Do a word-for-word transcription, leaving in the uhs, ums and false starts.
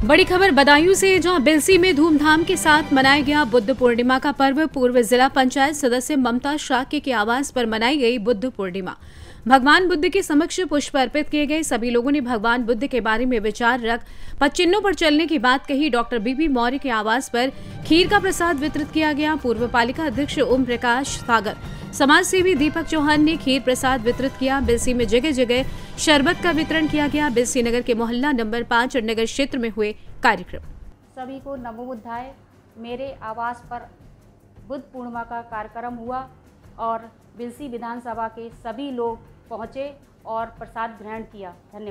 बड़ी खबर बदायूं से, जहां बिलसी में धूमधाम के साथ मनाया गया बुद्ध पूर्णिमा का पर्व। पूर्व जिला पंचायत सदस्य ममता शाक्य के आवास पर मनाई गई बुद्ध पूर्णिमा। भगवान बुद्ध के समक्ष पुष्प अर्पित किए गए। सभी लोगों ने भगवान बुद्ध के बारे में विचार रख पदचिन्हों पर चलने की बात कही। डॉक्टर बीबी मौर्य के आवास पर खीर का प्रसाद वितरित किया गया। पूर्व पालिका अध्यक्ष ओम प्रकाश सागर, समाज सेवी दीपक चौहान ने खीर प्रसाद वितरित किया। बिलसी में जगह जगह शरबत का वितरण किया गया। बिलसी नगर के मोहल्ला नंबर पाँच और नगर क्षेत्र में हुए कार्यक्रम। सभी को नमो बुद्धाय। मेरे आवास पर बुद्ध पूर्णिमा का कार्यक्रम हुआ और बिलसी विधानसभा के सभी लोग पहुँचे और प्रसाद ग्रहण किया। धन्यवाद।